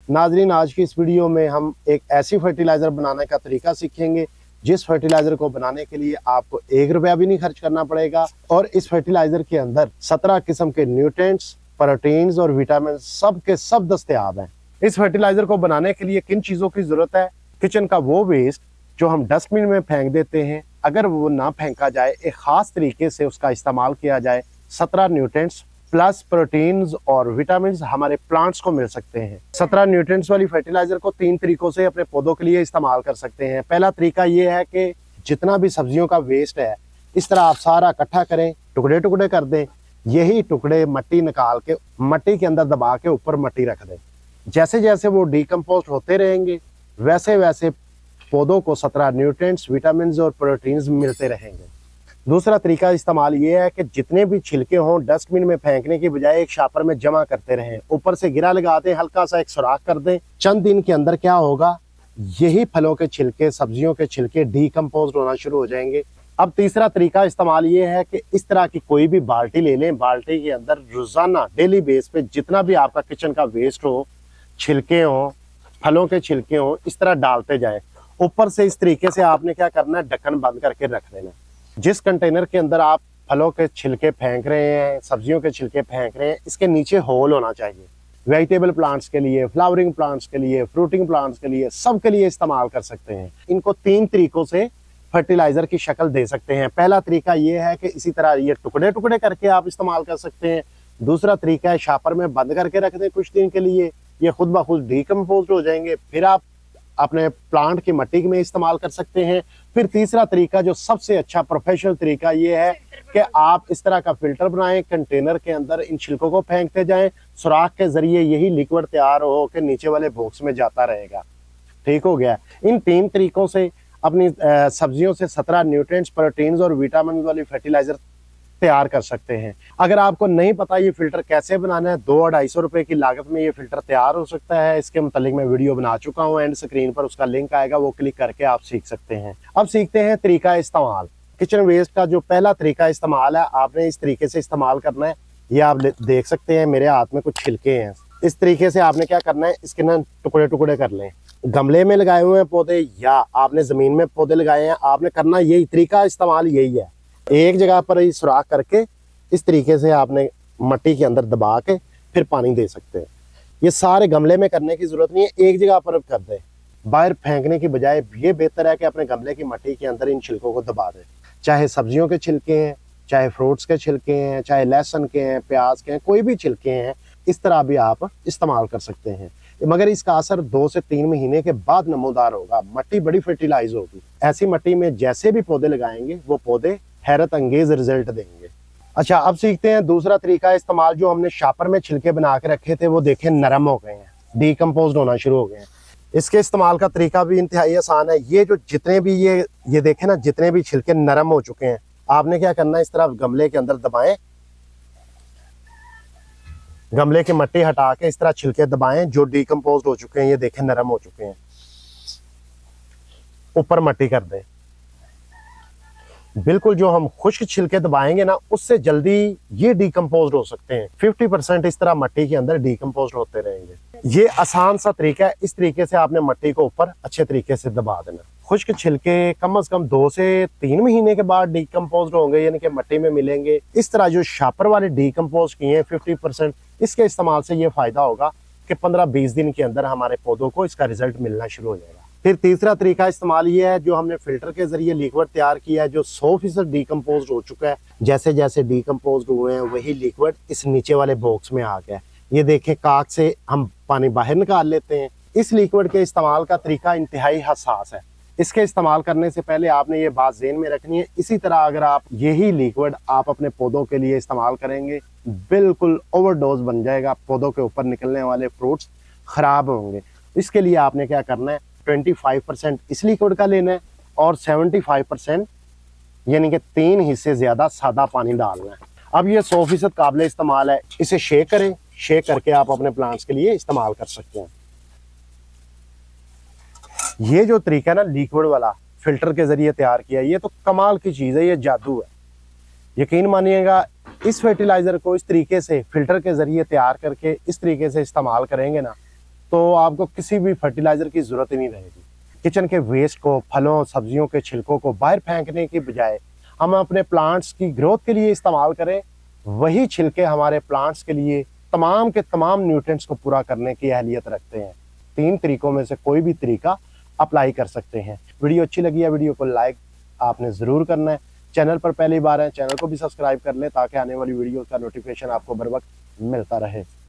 नाजरीन, आज की इस वीडियो में हम एक ऐसी फर्टिलाइज़र बनाने का तरीका सीखेंगे जिस फर्टिलाइज़र को बनाने के लिए आपको 1 रुपया भी नहीं खर्च करना पड़ेगा और इस फर्टिलाइज़र के अंदर 17 किस्म के न्यूट्रिएंट्स, प्रोटीन्स और विटामिन सब के सब दस्तयाब हैं। इस फर्टिलाइज़र को बनाने के लिए किन चीज़ों की ज़रूरत है? किचन का वो वेस्ट जो हम डस्टबिन में फेंक देते हैं, अगर वो ना फेंका जाए, एक ख़ास तरीके से उसका इस्तेमाल किया जाए, 17 न्यूट्रिएंट्स प्लस प्रोटीन्स और विटामिन हमारे प्लांट्स को मिल सकते हैं। 17 न्यूट्रिएंट्स वाली फर्टिलाइजर को 3 तरीकों से अपने पौधों के लिए इस्तेमाल कर सकते हैं। पहला तरीका ये है कि जितना भी सब्जियों का वेस्ट है, इस तरह आप सारा इकट्ठा करें, टुकड़े टुकड़े कर दें। यही टुकड़े मट्टी निकाल के मट्टी के अंदर दबा के ऊपर मट्टी रख दें। जैसे जैसे वो डिकम्पोज होते रहेंगे, वैसे वैसे पौधों को 17 न्यूट्रिएंट्स, विटामिन और प्रोटीन्स मिलते रहेंगे। दूसरा तरीका इस्तेमाल ये है कि जितने भी छिलके हों, डस्टबिन में फेंकने की बजाय एक शापर में जमा करते रहें। ऊपर से गिरा लगा दें, हल्का सा एक सुराख कर दें। चंद दिन के अंदर क्या होगा, यही फलों के छिलके, सब्जियों के छिलके डिकम्पोज होना शुरू हो जाएंगे। अब तीसरा तरीका इस्तेमाल ये है कि इस तरह की कोई भी बाल्टी ले लें, बाल्टी के अंदर रोजाना डेली बेस पे जितना भी आपका किचन का वेस्ट हो, छिलके हों, फलों के छिलके हों, इस तरह डालते जाएं। ऊपर से इस तरीके से आपने क्या करना है, ढक्कन बंद करके रख देना। जिस कंटेनर के अंदर आप फलों के छिलके फेंक रहे हैं, सब्जियों के छिलके फेंक रहे हैं, इसके नीचे होल होना चाहिए। वेजिटेबल प्लांट्स के लिए, फ्लावरिंग प्लांट्स के लिए, फ्रूटिंग प्लांट्स के लिए, सब के लिए इस्तेमाल कर सकते हैं। इनको 3 तरीकों से फर्टिलाइजर की शक्ल दे सकते हैं। पहला तरीका ये है कि इसी तरह ये टुकड़े टुकड़े करके आप इस्तेमाल कर सकते हैं। दूसरा तरीका है शापर में बंद करके रख दें कुछ दिन के लिए, ये खुद ब खुद डिकम्पोज हो जाएंगे, फिर आप अपने प्लांट की मिट्टी में इस्तेमाल कर सकते हैं। फिर तीसरा तरीका जो सबसे अच्छा प्रोफेशनल तरीका ये है कि आप इस तरह का फिल्टर बनाएं, कंटेनर के अंदर इन छिलकों को फेंकते जाएं, सुराख के जरिए यही लिक्विड तैयार हो के नीचे वाले बॉक्स में जाता रहेगा। ठीक हो गया। इन 3 तरीकों से अपनी सब्जियों से 17 न्यूट्रिएंट्स, प्रोटीन्स और विटामिन वाली फर्टिलाइजर तैयार कर सकते हैं। अगर आपको नहीं पता ये फिल्टर कैसे बनाना है, 200-250 रुपए की लागत में ये फिल्टर तैयार हो सकता है। इसके मुतालिक मैं वीडियो बना चुका हूँ, एंड स्क्रीन पर उसका लिंक आएगा, वो क्लिक करके आप सीख सकते हैं। अब सीखते हैं तरीका इस्तेमाल। किचन वेस्ट का जो पहला तरीका इस्तेमाल है, आपने इस तरीके से इस्तेमाल करना है। ये आप देख सकते हैं मेरे हाथ में कुछ छिलके हैं। इस तरीके से आपने क्या करना है, इसके ना टुकड़े टुकड़े कर लें। गमले में लगाए हुए हैं पौधे या आपने जमीन में पौधे लगाए हैं, आपने करना यही तरीका इस्तेमाल यही है। एक जगह पर ही सुराख करके इस तरीके से आपने मट्टी के अंदर दबा के फिर पानी दे सकते हैं। ये सारे गमले में करने की जरूरत नहीं है, एक जगह पर कर दें। बाहर फेंकने की बजाय ये बेहतर है कि अपने गमले की मट्टी के अंदर इन छिलकों को दबा दें। चाहे सब्जियों के छिलके हैं, चाहे फ्रूट्स के छिलके हैं, चाहे लहसुन के हैं, प्याज के हैं, कोई भी छिलके हैं, इस तरह भी आप इस्तेमाल कर सकते हैं। मगर इसका असर 2 से 3 महीने के बाद नमूदार होगा। मट्टी बड़ी फर्टिलाइज होगी। ऐसी मट्टी में जैसे भी पौधे लगाएंगे वो पौधे हैरत अंगेज रिजल्ट देंगे। अच्छा, अब सीखते हैं दूसरा तरीका इस्तेमाल। जो हमने शापर में छिलके बना के रखे थे वो देखें नरम हो गए हैं, डिकम्पोज होना शुरू हो गए हैं। इसके इस्तेमाल का तरीका भी इंतहाई आसान है। ये जो जितने भी ये देखें ना, जितने भी छिलके नरम हो चुके हैं, आपने क्या करना है, इस तरह गमले के अंदर दबाएं, गमले की मट्टी हटा के इस तरह छिलके दबाएं जो डिकम्पोज हो चुके हैं। ये देखें नरम हो चुके हैं, ऊपर मट्टी कर दें। बिल्कुल जो हम खुश्क छिलके दबाएंगे ना, उससे जल्दी ये डिकम्पोज हो सकते हैं। 50% इस तरह मट्टी के अंदर डिकम्पोज होते रहेंगे। ये आसान सा तरीका है। इस तरीके से आपने मट्टी को ऊपर अच्छे तरीके से दबा देना। खुश्क छिलके कम से कम 2 से 3 महीने के बाद डिकम्पोज होंगे, यानी कि मट्टी में मिलेंगे। इस तरह जो शापर वाले डिकम्पोज किए हैं 50%, इसके इस्तेमाल से ये फायदा होगा कि 15-20 दिन के अंदर हमारे पौधों को इसका रिजल्ट मिलना शुरू हो जाएगा। फिर तीसरा तरीका इस्तेमाल ये है, जो हमने फिल्टर के जरिए लिक्विड तैयार किया है, जो 100% डिकम्पोज हो चुका है। जैसे जैसे डिकम्पोज हुए हैं वही लिक्विड इस नीचे वाले बॉक्स में आ गया। ये देखें, काक से हम पानी बाहर निकाल लेते हैं। इस लिक्विड के इस्तेमाल का तरीका इंतहाई हसास है। इसके इस्तेमाल करने से पहले आपने ये बात ज़हन में रखनी है। इसी तरह अगर आप यही लिक्विड आप अपने पौधों के लिए इस्तेमाल करेंगे, बिल्कुल ओवरडोज बन जाएगा। पौधों के ऊपर निकलने वाले फ्रूट्स खराब होंगे। इसके लिए आपने क्या करना है, 25% इस लिक्विड का लेना है और 75% यानी कि 3 हिस्से ज्यादा सादा पानी डालना है। अब ये 100% काबिल इस्तेमाल है। इसे शेक करें, शेक करके आप अपने प्लांट्स के लिए इस्तेमाल कर सकते हैं। ये जो तरीका है ना लिक्विड वाला, फिल्टर के जरिए तैयार किया, ये तो कमाल की चीज है, ये जादू है। यकीन मानिएगा, इस फर्टिलाइजर को इस तरीके से फिल्टर के जरिए तैयार करके इस तरीके से इस्तेमाल करेंगे ना, तो आपको किसी भी फर्टिलाइजर की जरूरत ही नहीं रहेगी। किचन के वेस्ट को, फलों सब्जियों के छिलकों को बाहर फेंकने की बजाय हम अपने प्लांट्स की ग्रोथ के लिए इस्तेमाल करें। वही छिलके हमारे प्लांट्स के लिए तमाम के तमाम न्यूट्रिएंट्स को पूरा करने की अहलियत रखते हैं। 3 तरीकों में से कोई भी तरीका अप्लाई कर सकते हैं। वीडियो अच्छी लगी है, वीडियो को लाइक आपने ज़रूर करना है। चैनल पर पहली बार है, चैनल को भी सब्सक्राइब कर लें ताकि आने वाली वीडियो का नोटिफिकेशन आपको बर वक्त मिलता रहे।